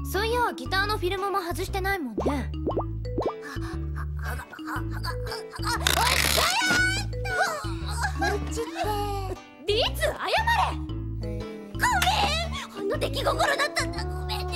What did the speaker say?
そういやギターのフィルムも外してないもんね。リツ、謝れ。ごめん、ほんの出来心だったんだ。ごめん。